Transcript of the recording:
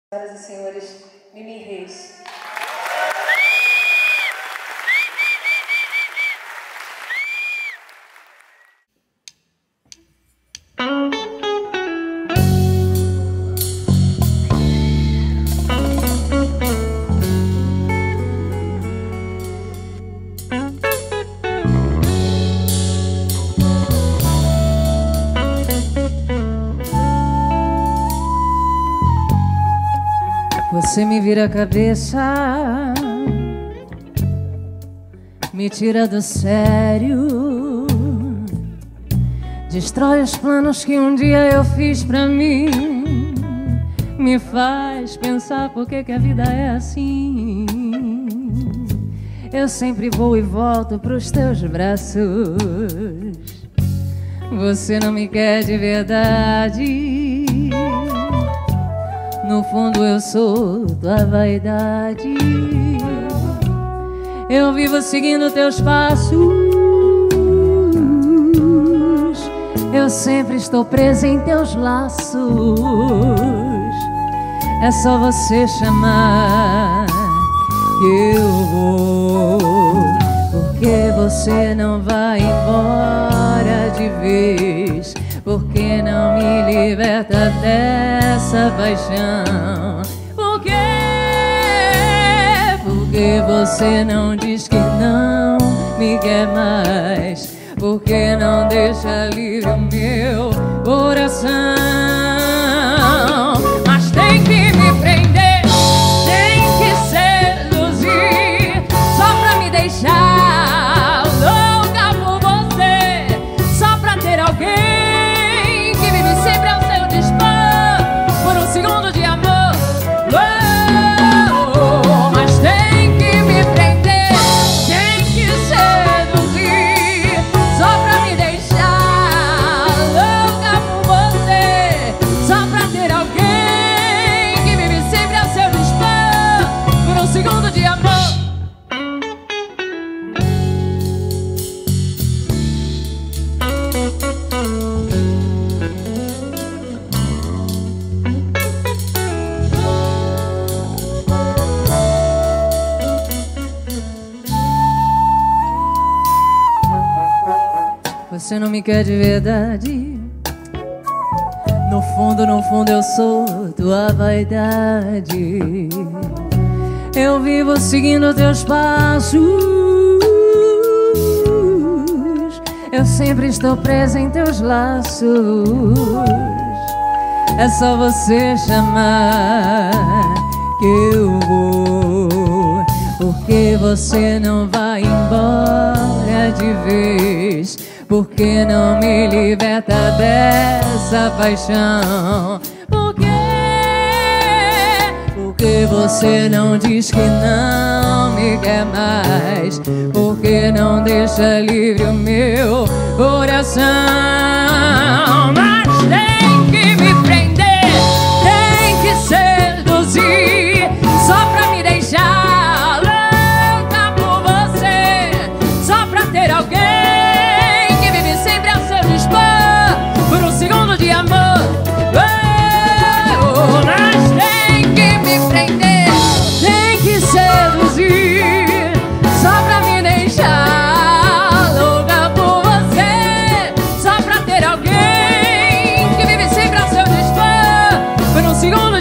Senhoras e senhores, Mimi Reis. Você me vira a cabeça, me tira do sério, destrói os planos que um dia eu fiz pra mim, me faz pensar por que a vida é assim. Eu sempre vou e volto pros teus braços, você não me quer de verdade. No fundo eu sou tua vaidade. Eu vivo seguindo teus passos, eu sempre estou presa em teus laços. É só você chamar que eu vou, porque você não vai embora de vez. Porque não me liberta dessa paixão? Por quê? Porque você não diz que não me quer mais? Porque não deixa livre o meu coração? Mas tem que me prender, tem que seduzir, só pra me deixar louca por você, só pra ter alguém sempre ao seu dispor, por um segundo de amor. Mas tem que me prender, tem que seduzir, só pra me deixar louca por você, só pra ter alguém que vive sempre ao seu dispor, por um segundo de amor. Você não me quer de verdade. No fundo eu sou tua vaidade. Eu vivo seguindo teus passos, eu sempre estou presa em teus laços. É só você chamar que eu vou, porque você não vai embora de vez. Porque não me liberta dessa paixão? Por quê? Porque você não diz que não me quer mais? Porque não deixa livre o meu coração? Mas tem que me prender, tem que seduzir, só pra me deixar louca por você, só pra ter alguém por um segundo de amor. Mas tem que me prender, tem que seduzir, só pra me deixar louca por você, só pra ter alguém que vive sempre ao seu dispor, por um segundo